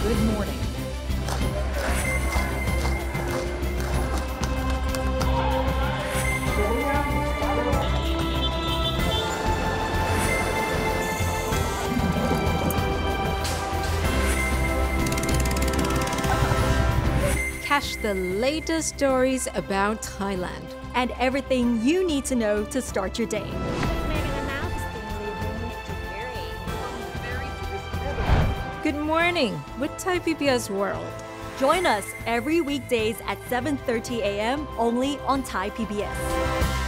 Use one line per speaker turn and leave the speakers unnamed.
Good morning. Catch the latest stories about Thailand and everything you need to know to start your day. Good morning with Thai PBS World. Join us every weekdays at 7:30 a.m. only on Thai PBS.